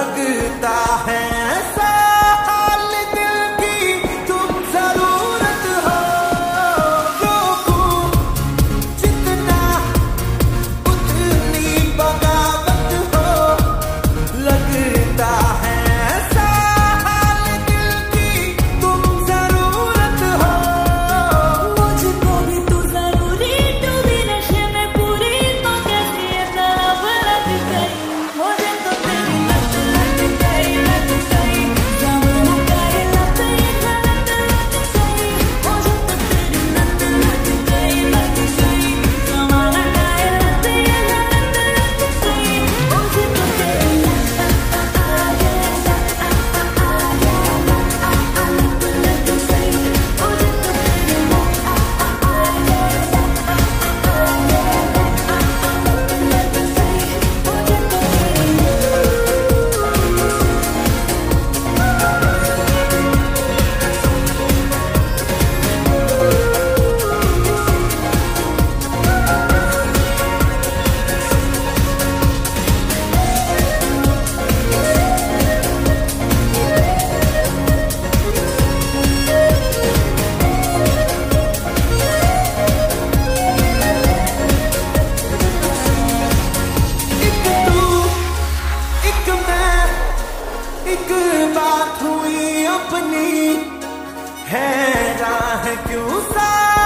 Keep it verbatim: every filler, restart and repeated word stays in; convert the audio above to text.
लगता है ऐसा हाल दिल की तुम जरूरत हो। रोकूं जितना उतनी बगावत हो। लगता है ऐसा हाल दिल की तुम जरूरत हो। मुझको भी तू जरूरी, तू भी नशे में पूरी, तो कैसी है तरफ लग गई। मुझे तो तेरी लत लग गई, लग गई। जमाना करे लत, ये गलत लग गई। मुझे तो तेरी लत लग गई, लग गई। जमाना करे लत, ये गलत लग गई। मुझे तो तेरी लत आ गया, लत आ गया, लत आ लत लग गई। मुझे तो तेरी लत आ गया, लत आ गया, लत आ लत लग गई। मुझे तो एक तू एक मैं, एक बात हुई अपनी, है राह क्यों सा